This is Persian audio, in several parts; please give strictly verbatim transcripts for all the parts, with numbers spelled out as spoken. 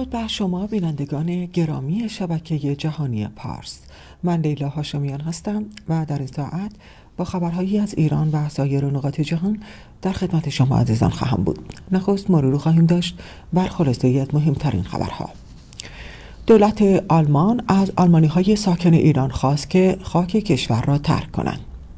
درود بر شما بینندگان گرامی شبکه جهانی پارس. من لیلا هاشمیان هستم و در این ساعت با خبرهایی از ایران و سایر نقاط جهان در خدمت شما عزیزان خواهم بود. نخست مرور خواهیم داشت بر خلاصه از مهمترین خبرها. دولت آلمان از آلمانی‌های ساکن ایران خواست که خاک کشور را ترک کنند.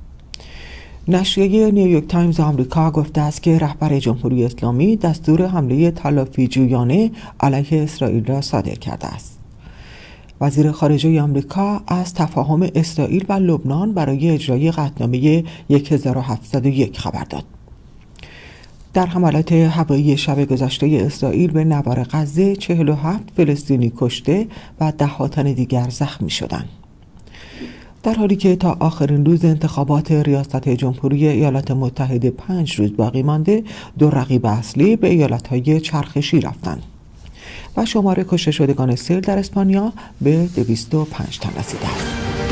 نشریه نیویورک تایمز آمریکا گفته است که رهبر جمهوری اسلامی دستور حمله تلافیجویانه علیه اسرائیل را صادر کرده است. وزیر خارجه آمریکا از تفاهم اسرائیل و لبنان برای اجرای قطعنامه هزار و هفتصد و یک خبر داد. در حملات هوایی شب گذشته اسرائیل به نوار غزه چهل و هفت فلسطینی کشته و ده ها تن دیگر زخمی شدند. در حالی که تا آخرین روز انتخابات ریاست جمهوری ایالات متحده پنج روز باقی مانده، دو رقیب اصلی به ایالت‌های چرخشی رفتند و شمار کشته شدگان سیل در اسپانیا به دویست و پنج تن رسیده است.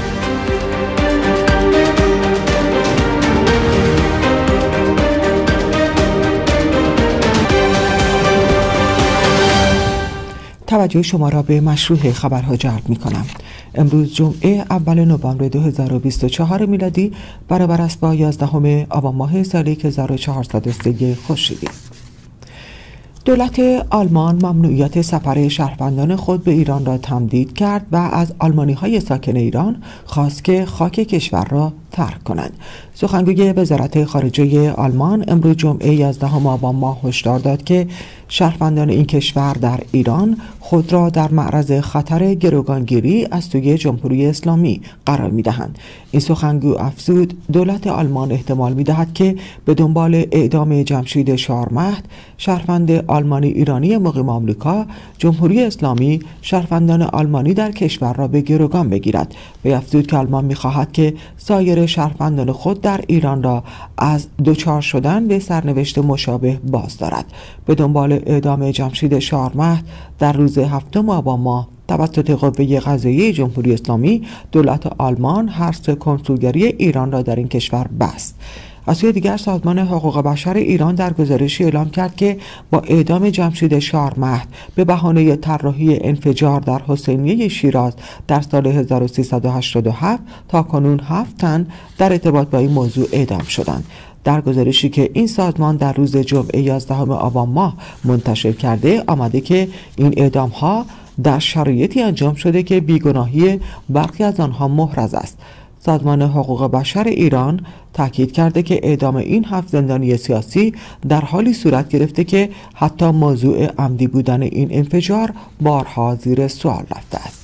توجه شما را به مشروع خبرها جلب می کنم. امروز جمعه اول نوامبر دو هزار و بیست و چهار میلادی برابر است با یازدهم آبان ماه سال هزار و چهارصد و سه خورشیدی. دولت آلمان ممنوعیت سفر شهروندان خود به ایران را تمدید کرد و از آلمانی‌های ساکن ایران خواست که خاک کشور را ترک کنند. سخنگوی وزارت خارجه آلمان امروز جمعه یازدهم آبان ماه هشدار داد که شهروندان این کشور در ایران خود را در معرض خطر گروگانگیری از سوی جمهوری اسلامی قرار می‌دهند. این سخنگو افزود دولت آلمان احتمال می‌دهد که به دنبال اعدام جمشید شارمهد، شهروند آلمانی ایرانی مقیم آمریکا، جمهوری اسلامی شهروندان آلمانی در کشور را به گروگان بگیرد. وی افزود که آلمان می‌خواهد که سایر شهروندان خود در ایران را از دوچار شدن به سرنوشت مشابه باز دارد. به دنبال اعدام جمشید شارمهد در روز هفتم آبان ماه توسط قوه قضاییه جمهوری اسلامی، دولت آلمان حبس کنسولگری ایران را در این کشور بست. از سوی دیگر سازمان حقوق بشر ایران در گزارشی اعلام کرد که با اعدام جمشید شارمهد به بهانه طراحی انفجار در حسینیه شیراز در سال هزار و سیصد و هشتاد و هفت تا کنون هفت تن در ارتباط با این موضوع اعدام شدند. در گزارشی که این سازمان در روز جمعه یازدهم آبان ماه منتشر کرده آمده که این اعدام ها در شرایطی انجام شده که بیگناهی برخی از آنها محرز است. سازمان حقوق بشر ایران تاکید کرده که اعدام این هفت زندانی سیاسی در حالی صورت گرفته که حتی موضوع عمدی بودن این انفجار بارها زیر سوال رفته است.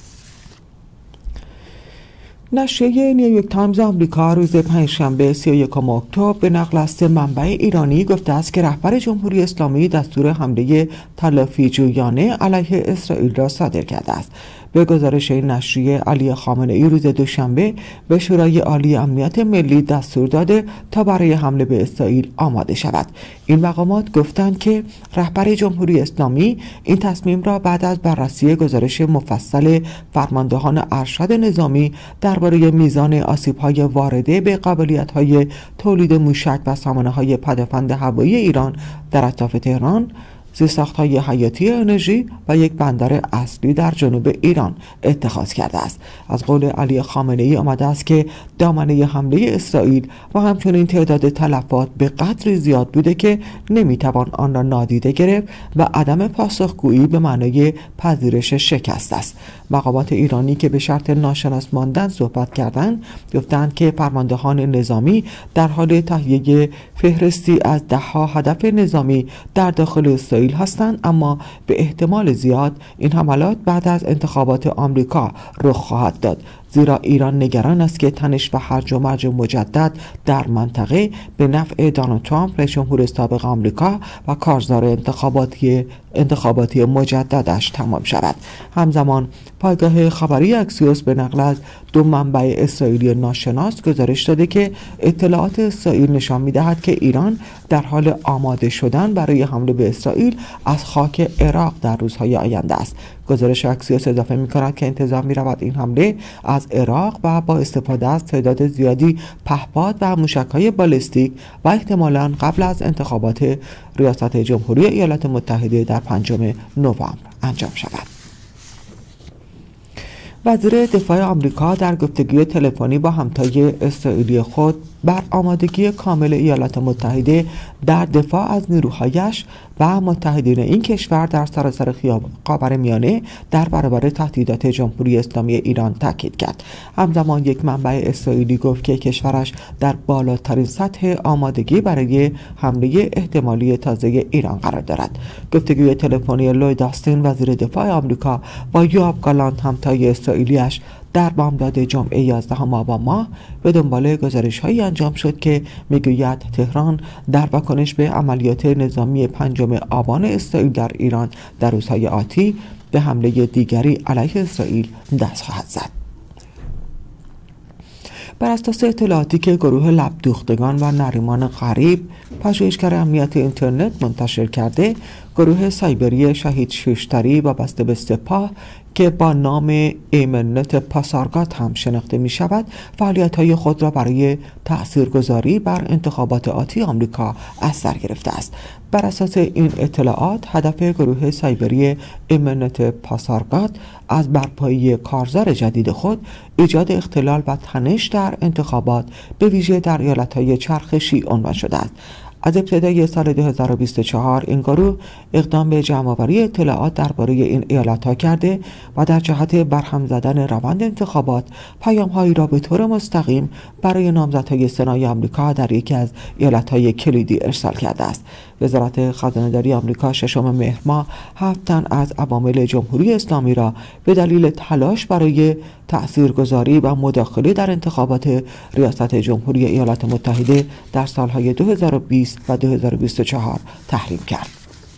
نشریه نیویورک تایمز آمریکا روز پنجشنبه سی و یکم اکتبر به نقل از منبع ایرانی گفته است که رهبر جمهوری اسلامی دستور حمله تلافیجویانه علیه اسرائیل را صادر کرده است. به گزارش این نشریه، علی خامنه‌ای روز دوشنبه به شورای عالی امنیت ملی دستور داده تا برای حمله به اسرائیل آماده شود. این مقامات گفتند که رهبر جمهوری اسلامی این تصمیم را بعد از بررسی گزارش مفصل فرماندهان ارشد نظامی درباره میزان آسیب‌های وارده به قابلیت‌های تولید موشک و سامانه‌های پدافند هوایی ایران در اطراف تهران، زیرساخت‌های حیاتی انرژی و یک بندر اصلی در جنوب ایران اتخاذ کرده است. از قول علی خامنه‌ای آمده است که دامنه حمله اسرائیل و همچنین تعداد تلفات به قدری زیاد بوده که نمیتوان آن را نادیده گرفت و عدم پاسخگویی به معنای پذیرش شکست است. مقامات ایرانی که به شرط ناشناس ماندن صحبت کردند گفتند که فرماندهان نظامی در حال تهیه فهرستی از ده‌ها هدف نظامی در داخل اسرائیل هستند، اما به احتمال زیاد این حملات بعد از انتخابات آمریکا رخ خواهد داد، زیرا ایران نگران است که تنش و هرج و مرج مجدد در منطقه به نفع دونالد ترامپ رئیس جمهور سابق آمریکا و کارزار انتخاباتی انتخاباتی مجددش تمام شود. همزمان پایگاه خبری اکسیوس به نقل از دو منبع اسرائیلی ناشناس گزارش داده که اطلاعات اسرائیل نشان می‌دهد که ایران در حال آماده شدن برای حمله به اسرائیل از خاک عراق در روزهای آینده است. گزارش اکسیوس اضافه می‌کند که انتظار می‌رود این حمله از عراق و با استفاده از تعداد زیادی پهپاد و موشک‌های بالستیک و احتمالاً قبل از انتخابات ریاست جمهوری ایالات متحده در پنجم نوامبر انجام شود. وزیر دفاع آمریکا در گفتگوی تلفنی با همتای اسرائیلی خود بر آمادگی کامل ایالات متحده در دفاع از نیروهایش و متحدین این کشور در سراسر خاورمیانه در برابر تهدیدات جمهوری اسلامی ایران تاکید کرد. همزمان یک منبع اسرائیلی گفت که کشورش در بالاترین سطح آمادگی برای حمله احتمالی تازه ایران قرار دارد. گفتگوی تلفنی لوید آستین وزیر دفاع آمریکا با یوآف گالانت همتای اسرائیلیش در بامداد جمعه یازدهم آبان ماه به دنبال گزارش‌هایی انجام شد که میگوید تهران در واکنش به عملیات نظامی پنجم آبان اسرائیل در ایران در روزهای آتی به حمله دیگری علیه اسرائیل دست خواهد زد. بر اساس اطلاعاتی که گروه لبدوختگان و نریمان غریب پژوهشگر امنیت اینترنت منتشر کرده، گروه سایبری شهید شوشتری وابسته به سپاه که با نام ایمنت پاسارگاد هم شناخته می شود، فعالیت‌های خود را برای تأثیرگذاری بر انتخابات آتی آمریکا از سر گرفته است. بر اساس این اطلاعات، هدف گروه سایبری ایمنت پاسارگاد از برپایی کارزار جدید خود ایجاد اختلال و تنش در انتخابات به ویژه در ایالت‌های چرخشی عنوان شده است. از ابتدای سال دو هزار و بیست و چهار این گروه اقدام به جمع‌آوری اطلاعات درباره این ایالت‌ها کرده و در جهت برهم زدن روند انتخابات پیام‌هایی را به طور مستقیم برای نامزدهای سنای آمریکا در یکی از ایالت‌های کلیدی ارسال کرده است. وزارت خزانه‌داری آمریکا ششم مهر ماه هفت تن از عوامل جمهوری اسلامی را به دلیل تلاش برای تأثیرگذاری و مداخله در انتخابات ریاست جمهوری ایالات متحده در سالهای دو هزار و بیست و دو هزار و بیست و چهار تحریم کرد.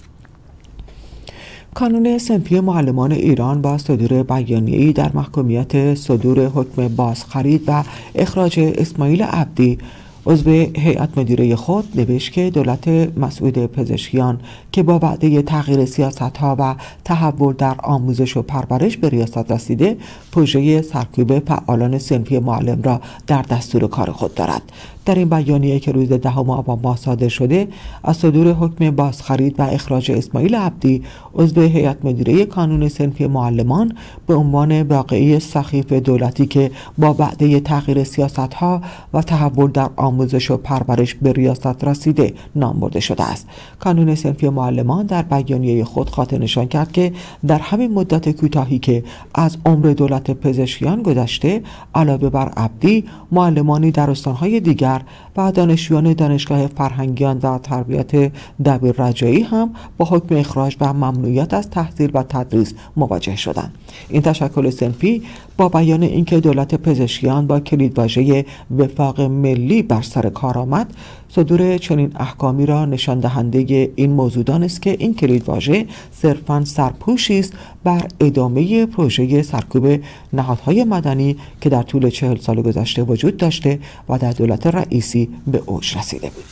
کانون صنفی معلمان ایران با صدور بیانیه‌ای در محکومیت صدور حکم بازخرید و اخراج اسماعیل عبدی عضو هیئت مدیره خود نوشت که دولت مسعود پزشکیان که با وعده تغییر سیاست‌ها و تحول در آموزش و پرورش به ریاست رسیده، پروژه سرکوب فعالان صنفی معلم را در دستور کار خود دارد. در این بیانیه که روز دهم آبان ماه صادر شده، از صدور حکم بازخرید و اخراج اسماعیل عبدی عضو هیئت مدیره کانون صنفی معلمان به عنوان واقعه سخیف دولتی که با وعده تغییر سیاست‌ها و تحول در آموزش و پرورش به ریاست رسیده نام برده شده است. کانون صنفی معلمان در بیانیه خود خاطر نشان کرد که در همین مدت کوتاهی که از عمر دولت پزشکیان گذشته، علاوه بر عبدی، معلمانی در استان‌های دیگر و دانشجویان دانشگاه فرهنگیان و تربیت دبیر رجایی هم با حکم اخراج و ممنوعیت از تحصیل و تدریس مواجه شدند. این تشکل صنفی با بیان اینکه دولت پزشکیان با کلیدواژه وفاق ملی بر سر کار آمد، صدور چنین احکامی را نشان دهنده این موضوع دانست که این کلیدواژه صرفاً سرپوشی است بر ادامه پروژه سرکوب نهادهای مدنی که در طول چهل سال گذشته وجود داشته و در دولت رئیسی به اوج رسیده بود.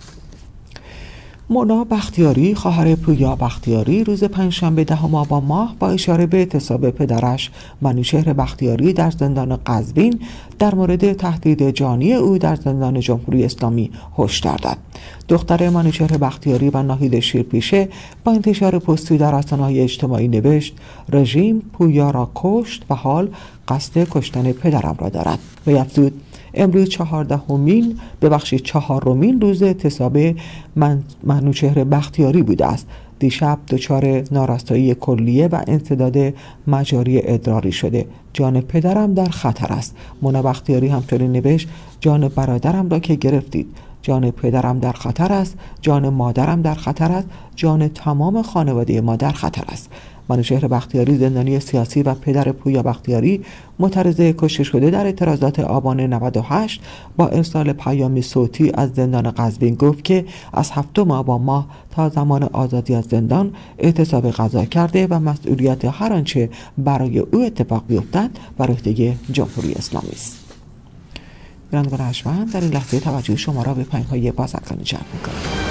مونا بختیاری، خواهر پویا بختیاری، روز پنجشنبه دهم آبان ماه با اشاره به اعتصاب پدرش منوچهر بختیاری در زندان قزوین در مورد تهدید جانی او در زندان جمهوری اسلامی هشدار داد. دختر منوچهر بختیاری و ناهید شیرپیشه با انتشار پستی در رسانه‌های اجتماعی نوشت: رژیم پویا را کشت و حال قصد کشتن پدرم را دارد. و افزود: امروز چهاردهمین ببخشید چهارمین روز اعتصاب من منوچهر بختیاری بوده است. دیشب دچار نارسایی کلیه و انسداد مجاری ادراری شده. جان پدرم در خطر است. مونا بختیاری همچنین نوشت: جان برادرم را که گرفتید. جان پدرم در خطر است، جان مادرم در خطر است، جان تمام خانواده ما در خطر است. منوچهر بختیاری، زندانی سیاسی و پدر پویا بختیاری، معترض کشته شده در اعتراضات آبان نود و هشت، با ارسال پیامی صوتی از زندان قزوین گفت که از هفتم آبان ماه تا زمان آزادی از زندان اعتصاب غذا کرده و مسئولیت هر آنچه برای او اتفاق بیفتد بر عهده جمهوری اسلامی است. بینندگان ارجمند، در این لحظه توجه شما را به پیام‌های بازرگانی جلب می‌کنم.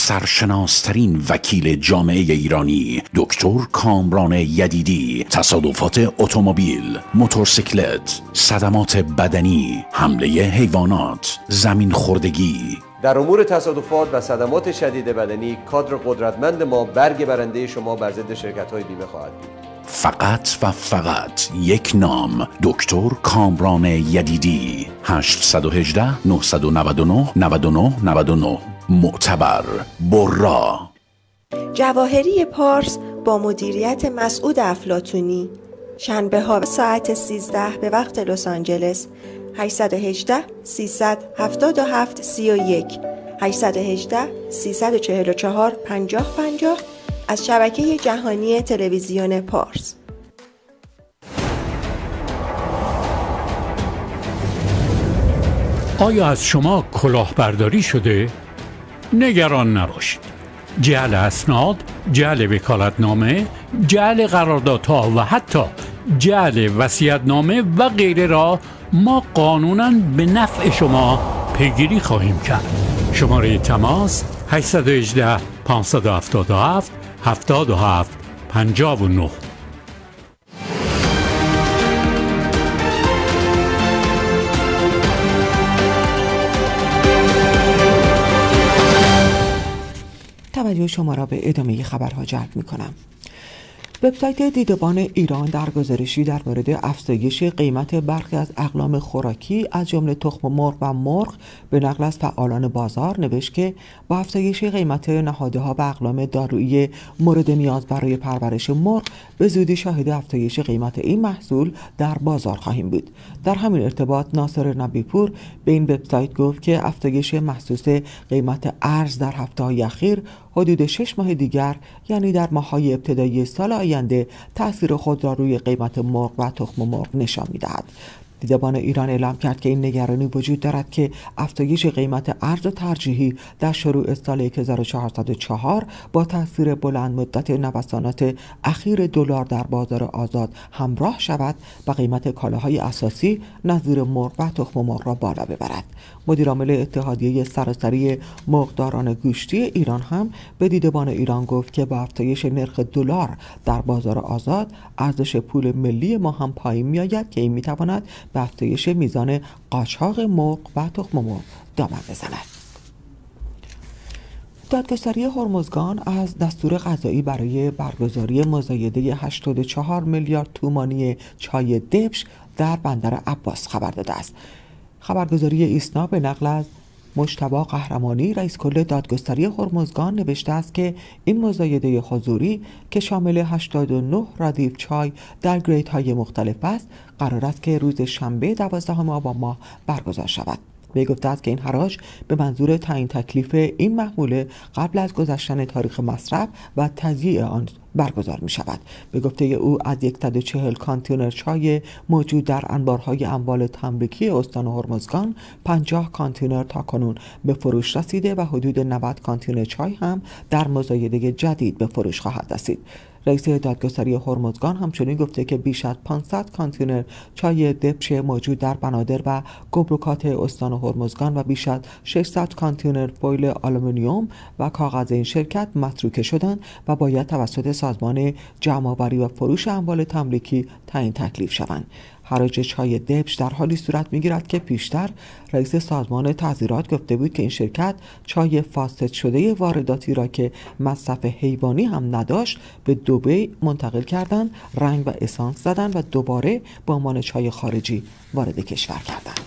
سرشناسترین وکیل جامعه ایرانی دکتر کامران یدیدی، تصادفات اتومبیل، موتورسیکلت، صدمات بدنی، حمله حیوانات، زمین خوردگی. در امور تصادفات و صدمات شدید بدنی کادر قدرتمند ما برگ برنده شما بر ضد شرکت‌های بیمه خواهد بود. فقط و فقط یک نام، دکتر کامران یدیدی. هشت یک هشت نه نه نه نه نه نه نه. معتبر، برا. جواهری پارس با مدیریت مسعود افلاطونی، شنبه ها ساعت سیزده به وقت لس آنجلس. هشت یک هشت سیصد و هفتاد و هفت سی و یک هشت یک هشت سیصد و چهل و چهار پنجاه پنجاه از شبکه جهانی تلویزیون پارس. آیا از شما کلاهبرداری شده؟ نگران نباشید. جعل اسناد، جعل وکالتنامه، جعل قراردادها و حتی جعل وصیت‌نامه و غیره را ما قانوناً به نفع شما پیگیری خواهیم کرد. شماره تماس هشت یک هشت پنج هفت هفت هفت هفت پنج نه. توجه شما را به ادامه خبرها جلب می کنم. وبسایت دیدبان ایران در گزارشی در مورد افزایش قیمت برخی از اقلام خوراکی از جمله تخم مرغ و مرغ به نقل از فعالان بازار نوشت که با افزایش قیمت نهادها و اقلام دارویی مورد نیاز برای پرورش مرغ به زودی شاهد افزایش قیمت این محصول در بازار خواهیم بود. در همین ارتباط ناصر نبیپور به این وبسایت گفت که افزایش محسوس قیمت ارز در هفته‌های اخیر حدود شش ماه دیگر یعنی در ماه‌های ابتدایی سال آینده تأثیر خود را روی قیمت مرغ و تخم مرغ نشان می‌دهد. دیدبان ایران اعلام کرد که این نگرانی وجود دارد که افزایش قیمت ارز ترجیحی در شروع سال هزار و چهارصد و چهار با تاثیر بلند مدت نوسانات اخیر دلار در بازار آزاد همراه شود و قیمت کالاهای اساسی نظیر مرغ و تخم مرغ را بالا ببرد. مدیرعامل اتحادیه سراسری مرغداران گوشتی ایران هم به دیدبان ایران گفت که با افزایش نرخ دلار در بازار آزاد ارزش پول ملی ما هم پایین می‌آید که این می‌تواند به افزایش میزان قاچاق مرغ و تخم مرغ دامن بزند. دادگستری هرمزگان از دستور قضایی برای برگزاری مزایده هشتاد و چهار میلیارد تومانی چای دبش در بندر عباس خبر داده است. خبرگزاری ایسنا به نقل از مجتبی قهرمانی رئیس کل دادگستری هرمزگان نوشته است که این مزایده حضوری که شامل هشتاد و نه ردیف چای در گریدهای مختلف است قرار است که روز شنبه دوازدهم آبان ماه برگزار شود. وی گفته است که این حراج به منظور تعیین تکلیف این محموله قبل از گذشتن تاریخ مصرف و تضییع آن برگزار می شود. به گفته او از صد و چهل کانتینر چای موجود در انبارهای اموال تملیکی استان هرمزگان پنجاه کانتینر تاکنون به فروش رسیده و حدود نود کانتینر چای هم در مزایده جدید به فروش خواهد رسید. رئیس دادگستری هرمزگان همچنین گفته که بیش از پانصد کانتینر چای دبش موجود در بنادر و گمرکات استان هرمزگان و بیش از ششصد کانتینر فویل آلومینیوم و کاغذ این شرکت متروکه شدند و باید توسط سازمان جمع‌آوری و فروش اموال تملیکی تعیین تکلیف شوند. حراج چای دبش در حالی صورت می‌گیرد که پیشتر رئیس سازمان تعزیرات گفته بود که این شرکت چای فاسد شده وارداتی را که مصرف حیوانی هم نداشت به دبی منتقل کردند، رنگ و اسانس زدند و دوباره به عنوان چای خارجی وارد کشور کردند.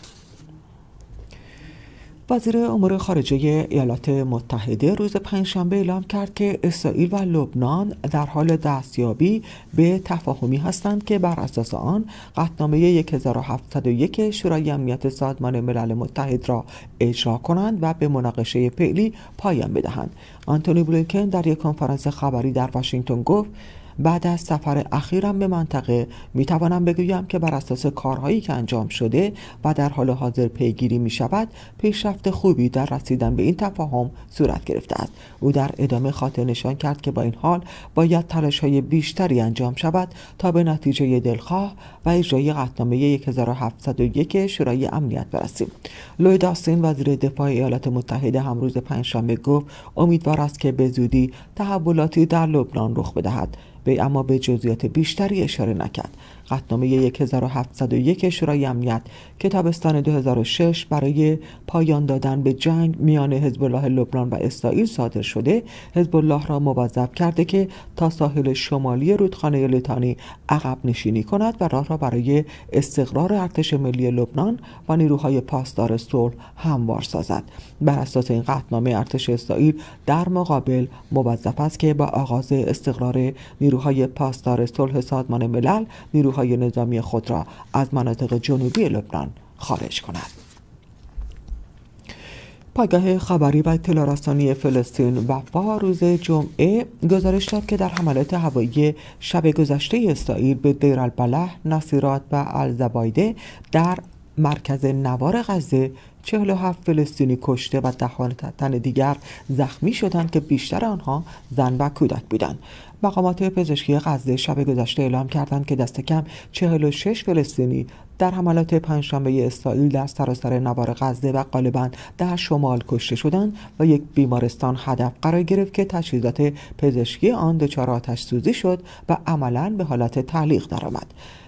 وزیر امور خارجه ایالات متحده روز پنجشنبه اعلام کرد که اسرائیل و لبنان در حال دستیابی به تفاهمی هستند که بر اساس آن قطعنامه هزار و هفتصد و یک شورای امنیت سازمان ملل متحد را اجرا کنند و به مناقشه فعلی پایان بدهند. آنتونی بلینکن در یک کنفرانس خبری در واشنگتن گفت بعد از سفر اخیرم به منطقه می توانم بگویم که بر اساس کارهایی که انجام شده و در حال حاضر پیگیری می شود پیشرفت خوبی در رسیدن به این تفاهم صورت گرفته است. او در ادامه خاطر نشان کرد که با این حال باید تلاش‌های بیشتری انجام شود تا به نتیجه دلخواه و اجرای قطعنامه هزار و هفتصد و یک شورای امنیت برسیم. لوید آستین وزیر دفاع ایالات متحده هم روز پنجشنبه گفت امیدوار است که به زودی تحولاتی در لبنان رخ بدهد، به اما به جزئیات بیشتری اشاره نکرد. قطعنامه هزار و هفتصد و یک شورای امنیت که تابستان دو هزار و شش برای پایان دادن به جنگ میان حزب الله لبنان و اسرائیل صادر شده، حزب الله را موظف کرده که تا ساحل شمالی رودخانه لیتانی عقب نشینی کند و راه را برای استقرار ارتش ملی لبنان و نیروهای پاسدار صلح هموار سازد. بر اساس این قطعنامه ارتش اسرائیل در مقابل موظف است که با آغاز استقرار نیروهای پاسدار صلح سازمان ملل نیروهای نظامی خود را از مناطق جنوبی لبنان خارج کند. پایگاه خبری و اطلاع رسانی فلسطین وفا روز جمعه گزارش داد که در حملات هوایی شب گذشته اسرائیل به دیر البلح، نصیرات و الزبایده در مرکز نوار غزه چهل و هفت فلسطینی کشته و ده تن دیگر زخمی شدند که بیشتر آنها زن و کودک بودند. مقامات پزشکی غزه شب گذشته اعلام کردند که دست کم چهل و شش فلسطینی در حملات پنجشنبه اسرائیل در سراسر نوار غزه و غالباً در شمال کشته شدند و یک بیمارستان هدف قرار گرفت که تجهیزات پزشکی آن دچار آتش سوزی شد و عملاً به حالت تعلیق درآمد.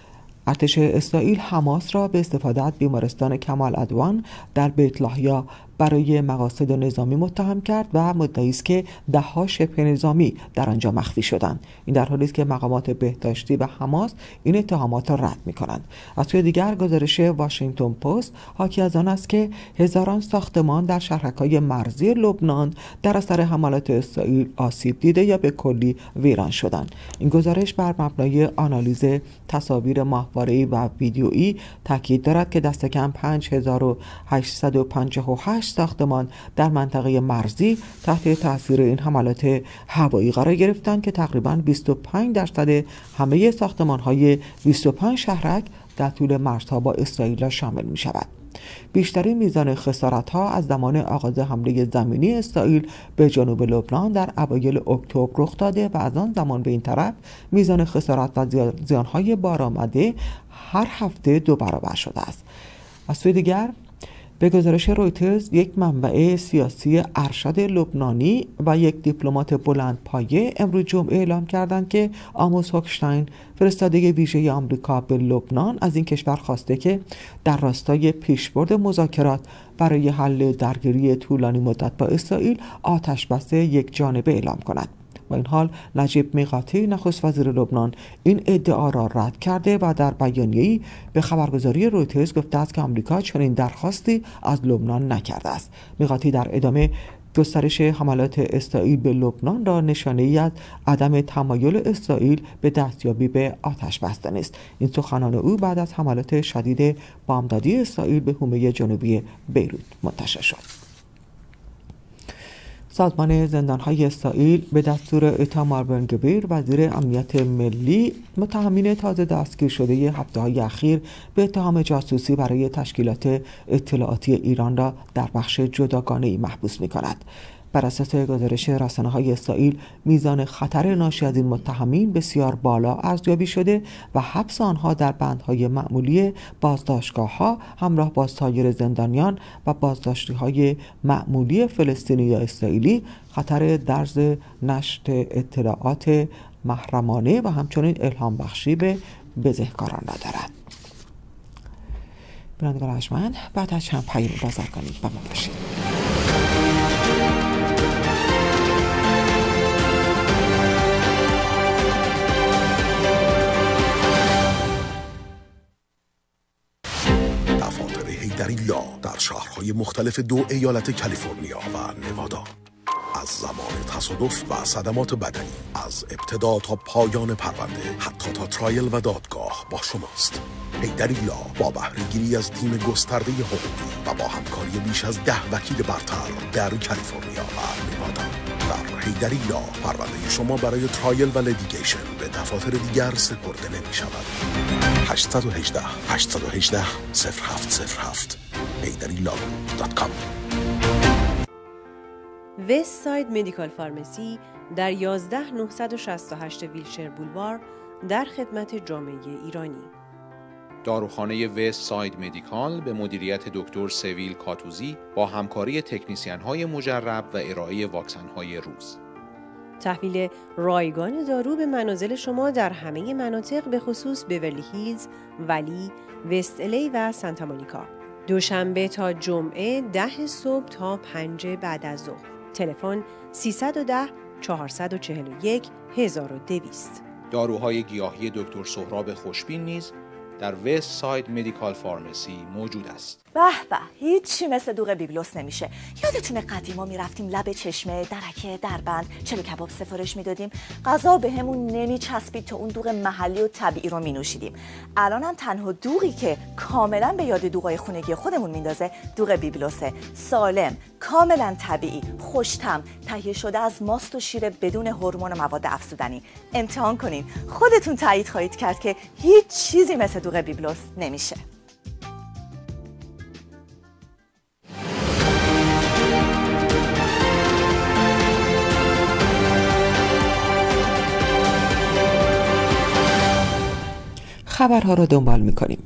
ارتش اسرائیل حماس را به استفاده از بیمارستان کمال عدوان در بیت لاهیا برای مقاصد نظامی متهم کرد و مدعی است که ده‌ها شبه نظامی در آنجا مخفی شدند. این در حالی است که مقامات بهداشتی و حماس این اتهامات را رد می‌کنند. از سوی دیگر گزارش واشنگتن پست حاکی از آن است که هزاران ساختمان در شهرک‌های مرزی لبنان در اثر حملات اسرائیل آسیب دیده یا به کلی ویران شدند. این گزارش بر مبنای آنالیز تصاویر ماهواره‌ای و ویدیویی تاکید دارد که دست کم پنج هزار و هشتصد و پنجاه و هشت ساختمان در منطقه مرزی تحت تاثیر این حملات هوایی قرار گرفتند که تقریباً بیست و پنج درصد همه ساختمان‌های بیست و پنج شهرک در طول مرزها با اسرائیل شامل می شود. بیشترین میزان خسارت‌ها از زمان آغاز حمله زمینی اسرائیل به جنوب لبنان در اوایل اکتبر رخ داده و از آن زمان به این طرف میزان خسارت و زیان‌های بارآمده هر هفته دو برابر شده است. از سوی دیگر به گزارش رویترز یک منبع سیاسی ارشد لبنانی و یک دیپلمات بلند پایه امروز جمعه اعلام کردند که آموس هوکشتاین فرستاده ویژه آمریکا به لبنان از این کشور خواسته که در راستای پیشبرد مذاکرات برای حل درگیری طولانی مدت با اسرائیل آتش بس یک جانبه اعلام کند. با این حال نجیب میقاتی نخست وزیر لبنان این ادعا را رد کرده و در بیانیه‌ای به خبرگزاری رویترز گفته است که آمریکا چنین درخواستی از لبنان نکرده است. میقاتی در ادامه گسترش حملات اسرائیل به لبنان را نشانه‌ای از عدم تمایل اسرائیل به دستیابی به آتش بستن است. این سخنان او بعد از حملات شدید بامدادی اسرائیل به حومه جنوبی بیروت منتشر شد. سازمان زندان‌های اسرائیل به دستور ایتامار بن گویر وزیر امنیت ملی متهمین تازه دستگیر شده هفته‌های اخیر به اتهام جاسوسی برای تشکیلات اطلاعاتی ایران را در بخش جداگانه‌ای محبوس می‌کند. بر اساس گزارش رسانه‌های اسرائیل میزان خطر ناشی از این متهمین بسیار بالا ارزیابی شده و حبس آنها در بندهای معمولی بازداشتگاه‌ها همراه با سایر زندانیان و بازداشتی‌های معمولی فلسطینی یا اسرائیلی خطر درز نشر اطلاعات محرمانه و همچنین الهام بخشی به بزهکاران را دارد. بینندگان ارجمند، بعد از چند پیام بازار کنید با ما باشید. هیدری‌لا در شهرهای مختلف دو ایالت کالیفرنیا و نوادا از زمان تصادف و صدمات بدنی، از ابتدا تا پایان پرونده، حتی تا ترایل و دادگاه با شماست. هیدری‌لا با بهره‌گیری از تیم گسترده حقوقی و با همکاری بیش از ده وکیل برتر در کالیفرنیا و نوادا در حیدری لا پرونده شما برای ترایل و لیتیگیشن به دفاتر دیگر سپرده نمی شود. هشت یک هشت هشت یک هشت صفر هفت صفر هفت حیدری لا دات کام. وست ساید مدیکال فارمسی در یازده هزار نهصد و شصت و هشت ویلشر بولوار در خدمت جامعه ایرانی. داروخانه وست ساید مدیکال به مدیریت دکتر سویل کاتوزی با همکاری تکنیسیان‌های مجرب و ارائه واکسن‌های روز. تحویل رایگان دارو به منازل شما در همه مناطق به خصوص بیورلی هیلز، ولی، وست الی و سانتا مونیکا. دوشنبه تا جمعه ده صبح تا پنج بعد از ظهر. تلفن سیصد و ده چهارصد و چهل و یک هزار و دویست. داروهای گیاهی دکتر سهراب خوشبین نیز در وست ساید مدیکال فارمسی موجود است. به به، هیچی مثل دوغ بیبلوس نمیشه. یادتونه قدیما میرفتیم لب چشمه درکه دربند چلو کباب سفارش میدادیم، غذا بهمون نمیچسبید تا اون دوغ محلی و طبیعی رو مینوشیدیم. الانم تنها دوغی که کاملا به یاد دوغای خونگی خودمون میندازه دوغ بیبلوسه. سالم، کاملا طبیعی، خوش‌طعم، تهیه شده از ماست و شیر بدون هورمون و مواد افزودنی. امتحان کنین، خودتون تایید خواهید کرد که هیچ چیزی مثل دوغ بیبلوس نمیشه. خبرها را دنبال می‌کنیم.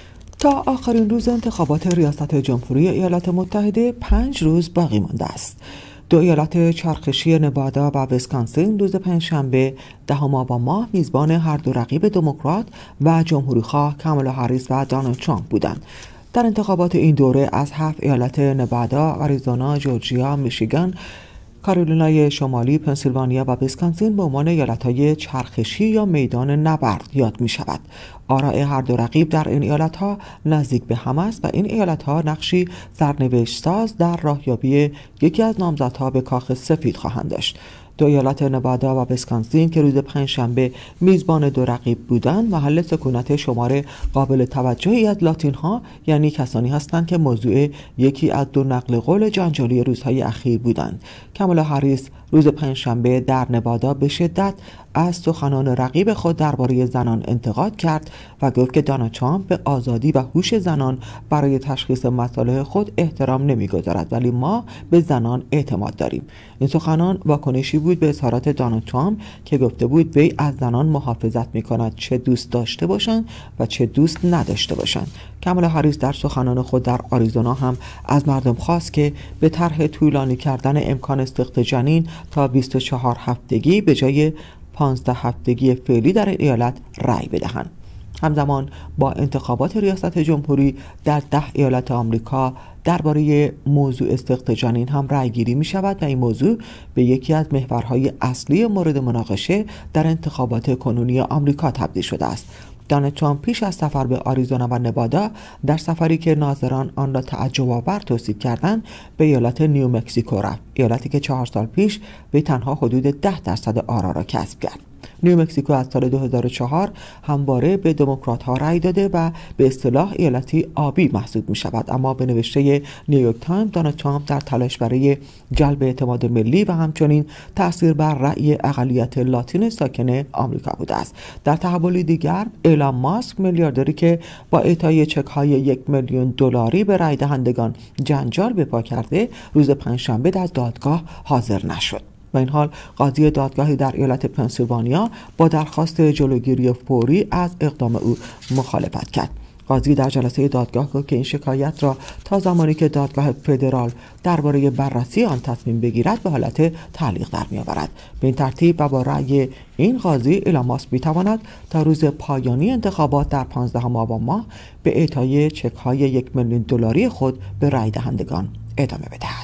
تا آخرین روز انتخابات ریاست جمهوری ایالات متحده پنج روز باقی مانده است. دو ایالت چرخشی نوادا و ویسکانسین روز پنجشنبه دهم آبان ماه میزبان هر دو رقیب دموکرات و جمهوریخواه کامالا هریس و دونالد ترامپ بودند. در انتخابات این دوره از هفت ایالت نوادا، آریزونا، جورجیا، میشیگان، کارولینای شمالی، پنسیلوانیا و ویسکانسین به عنوان ایالت‌های چرخشی یا میدان نبرد یاد می شود. آراء هر دو رقیب در این ایالت‌ها نزدیک به هم است و این ایالت‌ها نقشی سرنوشت ساز در راهیابی یکی از نامزدها به کاخ سفید خواهند داشت. دو ایالت نوادا و ویسکانسین که روز پنجشنبه میزبان دو رقیب بودند، محل سکونت شمار قابل توجهی از لاتین‌ها، یعنی کسانی هستند که موضوع یکی از دو نقل قول جنجالی روزهای اخیر بودند. کامالا هریس روز پنجشنبه در نوادا به شدت از سخنان رقیب خود درباره زنان انتقاد کرد و گفت که دونالد ترامپ به آزادی و هوش زنان برای تشخیص مصالح خود احترام نمی‌گذارد، ولی ما به زنان اعتماد داریم. این سخنان واکنشی بود به اظهارات دونالد ترامپ که گفته بود وی از زنان محافظت می‌کند، چه دوست داشته باشند و چه دوست نداشته باشند. کامالا هریس در سخنان خود در آریزونا هم از مردم خواست که به طرح طولانی کردن امکان استخدام جنین تا بیست و چهار هفتگی به جای پانزده هفتگی فعلی در ایالت رأی بدهند. همزمان با انتخابات ریاست جمهوری در ده ایالت آمریکا درباره موضوع استخدام جنین هم رأی گیری می شود و این موضوع به یکی از محورهای اصلی مورد مناقشه در انتخابات کنونی آمریکا تبدیل شده است. دونالد ترامپ پیش از سفر به آریزونا و نوادا در سفری که ناظران آن را تعجب آور توصیف کردند به ایالت نیومکزیکو رفت، ایالتی که چهار سال پیش به تنها حدود ده درصد آرا را کسب کرد. نیومکزیکو از سال دو هزار و چهار همواره به دموکرات ها رأی داده و به اصطلاح ایالتی آبی محسوب می شود، اما به نوشته نیویورک تایمز دونالد ترامپ در تلاش برای جلب اعتماد ملی و همچنین تأثیر بر رأی اقلیت لاتین ساکن آمریکا بوده است. در تحولی دیگر ایلان ماسک، میلیاردری که با اعطای چک های یک میلیون دلاری به رأی دهندگان جنجال به پا کرده، روز پنجشنبه در دادگاه حاضر نشد. و این حال قاضی دادگاهی در ایالت پنسیلوانیا با درخواست جلوگیری فوری از اقدام او مخالفت کرد. قاضی در جلسه دادگاه گفت که این شکایت را تا زمانی که دادگاه فدرال درباره بررسی آن تصمیم بگیرد به حالت تعلیق در می‌آورد. به این ترتیب و با رأی این قاضی ایلان ماسک می‌تواند تا روز پایانی انتخابات در پانزدهم آبان ماه به اعطای چک‌های یک میلیون دلاری خود به رأی دهندگان ادامه بدهد.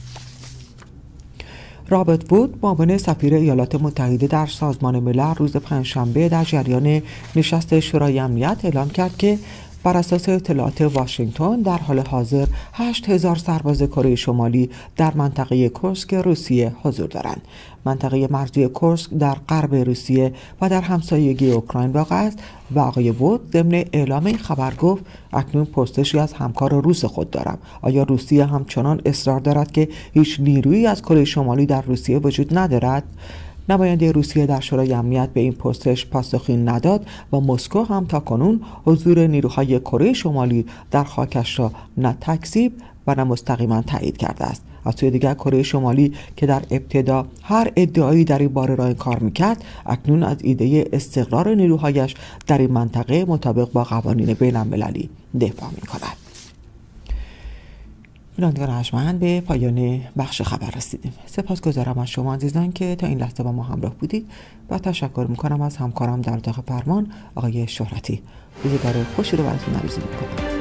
رابرت وود، معاون سفیر ایالات متحده در سازمان ملل، روز پنجشنبه در جریان نشست شورای امنیت اعلام کرد که بر اساس اطلاعات واشنگتن در حال حاضر هشت هزار سرباز کره شمالی در منطقه کورسک روسیه حضور دارند. منطقه مرزی کورسک در غرب روسیه و در همسایگی اوکراین واقع است و آقای وود ضمن اعلام این خبر گفت اکنون پرسشی از همکار روس خود دارم. آیا روسیه همچنان اصرار دارد که هیچ نیرویی از کره شمالی در روسیه وجود ندارد؟ نماینده روسیه در شورای امنیت به این پرسش پاسخی نداد و مسکو هم تاکنون حضور نیروهای کره شمالی در خاکش را نه تکذیب و نه مستقیما تایید کرده است. از سوی دیگر کره شمالی که در ابتدا هر ادعایی در این باره را انکار میکرد اکنون از ایده استقرار نیروهایش در این منطقه مطابق با قوانین بین المللی دفاع میکند. بینندگان ارجمند، به پایان بخش خبر رسیدیم. سپاسگزارم از شما عزیزان که تا این لحظه با ما همراه بودید و تشکر میکنم از همکارم در اتاق فرمان آقای شهرتی. روزگار خوشی رو براتون آرزو میکنم.